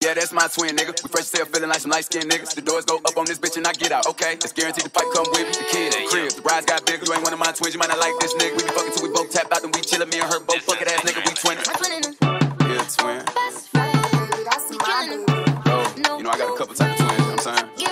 Yeah, that's my twin, nigga. We fresh as hell, feeling like some light-skinned niggas. The doors go up on this bitch and I get out, okay? It's guaranteed the pipe come with me. The kids, the crib, the rides got big. You ain't one of my twins, you might not like this nigga. We be fucking till we both tap out and we chillin'. Me and her both fucking ass nigga, we twinning. Yeah, twin. Best friend, that's my dude. Oh, you know I got a couple type of twins, you know what I'm saying?